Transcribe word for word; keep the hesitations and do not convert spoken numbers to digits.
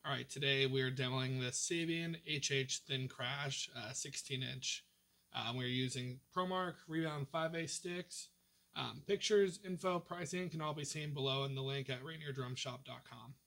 All right, today we are demoing the Sabian H H Thin Crash uh, sixteen inch. Um, we're using ProMark Rebound five A sticks. Um, pictures, info, pricing can all be seen below in the link at rainier drum shop dot com.